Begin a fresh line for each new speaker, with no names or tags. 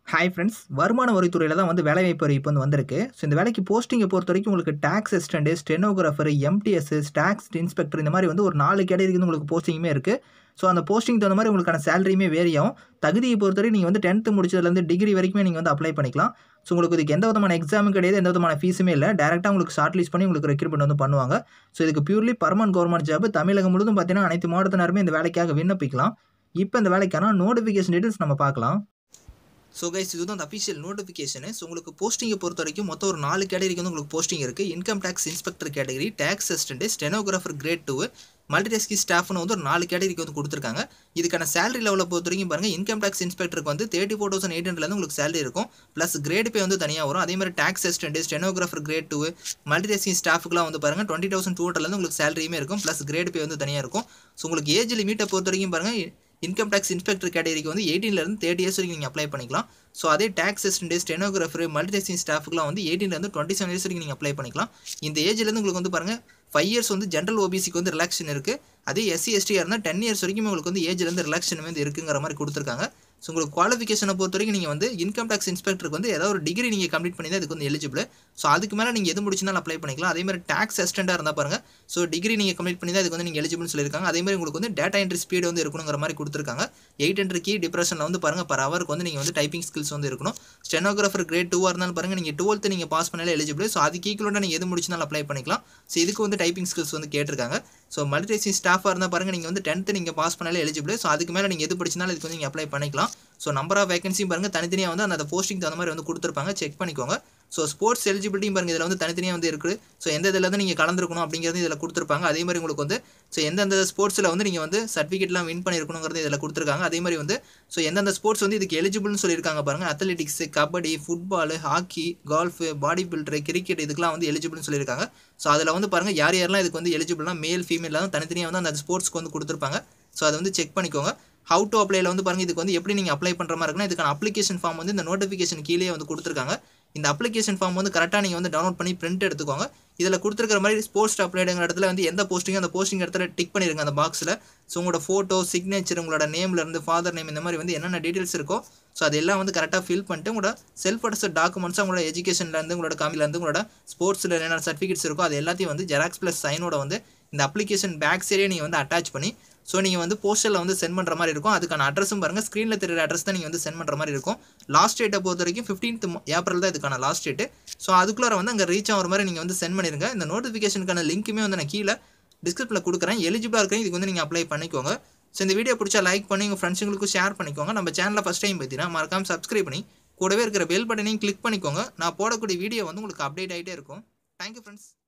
Hi friends, வருமான வரித்துறையில தான் வேலைவாய்ப்பு அறிவிப்பு வந்திருக்கு. ஸோ இந்த வேலைக்கு போஸ்டிங்கை பொறுத்தவரைக்கும் உங்களுக்கு tax assistant, stenographer, MTS, tax inspector இந்த மாதிரி ஒரு 4 கேட்டகரிக்கு உங்களுக்கு போஸ்டிங்குமே இருக்கு. ஸோ அந்த போஸ்டிங் தகுந்த மாதிரி உங்களுக்கான சேலரியுமே வேரி ஆகும். தகுதியை பொறுத்தவரை நீங்கள் 10th முடிச்சதுலேருந்து டிகிரி வரைக்குமே நீங்கள் அப்ளை பண்ணிக்கலாம். ஸோ உங்களுக்கு இதுக்கு எந்த விதமான எக்ஸாமும் கிடையாது, எந்த விதமான ஃபீஸுமே இல்லை. டேரெக்டாக உங்களுக்கு ஷார்ட் லிஸ்ட் பண்ணி உங்களுக்கு ரெக்ரூட்மெண்ட் பண்ணுவாங்க. ஸோ இதுக்கு purely permanent government job. Tamilagam முழுவதும் பார்த்தீங்கன்னா அனைத்து மாவட்டத்தினருமே இந்த வேலைக்காக விண்ணப்பிக்கலாம். இப்போ இந்த வேலைக்கான நோட்டிஃபிகேஷன் டீட்டெயில்ஸ் நம்ம பார்க்கலாம். ஸோ கைஸ், இதுதான் அந்த அஃபிஷியல் நோட்டிஃபிகேஷனு. ஸோ உங்களுக்கு போஸ்டிங்கை பொறுத்த வரைக்கும் மொத்தம் ஒரு 4 கேட்டகரிக்கு உங்களுக்கு போஸ்டிங் இருக்குது. Income tax inspector category, tax assistant, stenographer grade 2, multitasking ஸ்டாஃப்னு ஒரு 4 கேட்டகரிக்கு கொடுத்துருக்காங்க. இதுக்கான சேலரி லெவலை பொறுத்த வரைக்கும் பாருங்கள், இன்கம் டேக்ஸ் இன்ஸ்பெக்டருக்கு 34,800 உங்களுக்கு சேலரி இருக்கும். ப்ளஸ் கிரேட் பே தனியாக வரும். அதே மாதிரி tax assistant, stenographer grade 2, multitasking ஸ்டாஃபுக்குலாம் பாருங்கள் 20,200 உங்களுக்கு சேலரியுமே இருக்கும். ப்ளஸ் கிரேட் பே தனியாக இருக்கும். ஸோ உங்களுக்கு ஏஜ் லிமிட்டை பொறுத்த வரைக்கும் பாருங்கள், இன்கம் டேக்ஸ் இன்ஸ்பெக்டர் கேட்டகரிக்கு 18 30 இயர்ஸ் வரைக்கும் நீங்கள் அப்ளை பண்ணிக்கலாம். ஸோ அதே டேக்ஸ் அசிஸ்டன்ட், ஸ்டெனோகிராஃபர், மல்டிடாஸ்கிங் ஸ்டாஃபுக்குலாம் 18 27 இயர்ஸ் வரைக்கும் நீங்கள் அப்ளை பண்ணிக்கலாம். இந்த ஏஜ்லேருந்து உங்களுக்கு பாருங்கள் 5 இயர்ஸ் ஜென்ரல் ஓபிசிக்கு ரிலாக்ஷன் இருக்குது. அதே எஸ்சி எஸ்டியாக இருந்தால் 10 இயர்ஸ் வரைக்கும் உங்களுக்கு ஏஜ்லேருந்து ரிலாக்ஷன் இருக்குங்கிற மாதிரி கொடுத்துருக்காங்க. ஸோ உங்களுக்கு குவாலிஃபிகேஷனை பொறுத்த வரைக்கும் நீங்கள் இன்கம் டேக்ஸ் இன்ஸ்பெக்டருக்கு ஏதாவது ஒரு டிகிரி நீங்கள் கம்ப்ளீட் பண்ணி தான் இதுக்கு எலிஜிபிள். ஸோ அதுக்கு மேலே நீங்கள் எது முடிச்சினாலும் அப்ளை பண்ணிக்கலாம். அதே மாதிரி டேக்ஸ் அசிஸ்டண்டாக இருந்தால் பாருங்கள், ஸோ டிகிரி நீங்கள் கம்ப்ளீட் பண்ணி தான் இதுக்கு நீங்கள் எலிஜிபிள்னு சொல்லியிருக்காங்க. அதே மாதிரி உங்களுக்கு டேட்டா என்ட்ரி ஸ்பீடு இருக்கணுங்கிற மாதிரி கொடுத்துருக்காங்க. 800 கீ டிப்ரெஷனில் பாருங்கள் பர் ஹவருக்கு நீங்கள் டைப்பிங் ஸ்கில்ஸ் இருக்கணும். ஸ்டெனோகிராஃபர் கிரேட் 2 இருந்தாலும் பாருங்கள், நீங்கள் 12th நீங்கள் பாஸ் பண்ணாலே எலிஜிபிள். ஸோ அதுக்கு ஈக்குவலாக நீங்கள் எது முடிச்சினாலும் அப்ளை பண்ணிக்கலாம். ஸோ இதுக்கு டைப்பிங் ஸ்கில்ஸ் கேட்டிருக்காங்க. ஸோ மல்டிடாஸ்கிங் ஸ்டாஃபாக இருந்தால் பாருங்கள், நீங்கள் 10th நீங்கள் பாஸ் பண்ணாலே எலிஜிபிள். ஸோ அதுக்கு மேலே நீங்கள் எது படிச்சினாலும் இதுக்கு நீங்கள் அப்ளை பண்ணிக்கலாம். ஸோ நம்பர் ஆஃப் வேகன்சியும் பாருங்கள் தனித்தனியாக அந்த போஸ்டிங் தகுந்த மாதிரி கொடுத்துருப்பாங்க, செக் பண்ணிக்கோங்க. ஸோ ஸ்போர்ட்ஸ் எலிஜிபிலிட்டியும் பாருங்கள் இதில் தனித்தனியாக இருக்குது. ஸோ எந்த இதில் நீங்கள் கலந்துருக்கணும் அப்படிங்கிறது இதில் கொடுத்துருப்பாங்க. அதே மாதிரி உங்களுக்கு ஸோ எந்தெந்த ஸ்போர்ட்ஸில் நீங்கள் சர்டிஃபிகேட்லாம் வின் பண்ணியிருக்கணுங்கிறது இதில் கொடுத்துருக்காங்க. அதே மாதிரி ஸோ எந்தெந்த ஸ்போர்ட்ஸ் இதுக்கு எலிஜிபிள்னு சொல்லியிருக்காங்க பாருங்கள். Athletics, kabaddi, football, hockey, golf, body builder, cricket இதுக்கெல்லாம் எலிஜிபிள்னு சொல்லியிருக்காங்க. ஸோ அதில் பாருங்கள் யார் யாரெல்லாம் இதுக்கு எலிஜிபிள்னா மேல் ஃபீமேல் தனித்தனியாக அந்த ஸ்போர்ட்ஸ்க்கு கொடுத்துருப்பாங்க. ஸோ அதை செக் பண்ணிக்கோங்க. ஹவு டு அப்ளைல பாருங்கள், இதுக்கு எப்படி நீங்கள் அப்ளை பண்ணுற மாதிரி இருக்குன்னா, இதுக்கான அப்ளிகேஷன் ஃபார்ம் இந்த நோட்டிஃபிகேஷன் கீழே கொடுத்துருக்காங்க. இந்த அப்ளிகேஷன் ஃபார்ம் கரெக்டாக நீங்கள் டவுன்லோட் பண்ணி பிரிண்ட் எடுத்துக்கோங்க. இதில் கொடுத்துருக்கிற மாதிரி ஸ்போர்ட்ஸ் அப்ளைடுங்கிற இடத்துல எந்த போஸ்டிங் அந்த போஸ்டிங் இடத்துல டிக் பண்ணிருங்க அந்த பாக்ஸில். ஸோ உங்களோட ஃபோட்டோ, சிக்னேச்சர், உங்களோட நேம்லேருந்து ஃபாதர் நேம் இந்த மாதிரி என்னென்ன டீட்டெயில்ஸ் இருக்கோ ஸோ அதெல்லாம் கரெக்டாக ஃபில் பண்ணிட்டு உங்களோட செல்ஃப் அட்டஸ்ட் டாக்குமெண்ட்ஸாக உங்களோட எஜுகேஷன்லேருந்து, உங்களோட காமிலேருந்து, உங்களோட ஸ்போர்ட்ஸில் என்னென்ன சர்டிஃபிகேட்ஸ் இருக்கோ அது எல்லாத்தையும் ஜெராக்ஸ் ப்ளஸ் சைனோட இந்த அப்ளிகேஷன் பேக் சைடே நீங்கள் அட்டாச் பண்ணி ஸோ நீங்கள் போஸ்டரில் சென்ட் பண்ணுற மாதிரி இருக்கும். அதுக்கான அட்ரஸும் பாருங்கள், ஸ்க்ரீனில் தெரியுற அட்ரஸ் தான் நீங்கள் சென்ட் பண்ணுற மாதிரி இருக்கும். லாஸ்ட் டேட்டை பொறுத்த வரைக்கும் 15th ஏப்ரல் தான் இதுக்கான லாஸ்ட் டேட்டு. ஸோ அதுக்குள்ளே அங்கே ரீச் ஆகிற மாதிரி நீங்கள் சென்ட் பண்ணிடுங்க. இந்த நோட்டிஃபிகேஷனுக்கான லிங்க்குமே நான் கீழே டிஸ்கிரிப்ஷனில் கொடுக்குறேன். எலிஜிபிளாக இருக்கிறேன் இதுக்கு நீங்கள் அப்ளை பண்ணிக்கோங்க. ஸோ இந்த வீடியோ பிடிச்சா லைக் பண்ணி உங்கள் ஃப்ரெண்ட்ஸுங்களுக்கும் ஷேர் பண்ணிக்கோங்க. நம்ம சேனலில் ஃபஸ்ட் டைம் பார்த்தீங்கன்னா மறக்காமல் சப்ஸ்கிரைப் பண்ணி கூடவே இருக்கிற பெல் பட்டனையும் கிளிக் பண்ணிக்கோங்க. நான் போடக்கூடிய வீடியோ உங்களுக்கு அப்டேட் ஆகிட்டே இருக்கும். Thank you friends.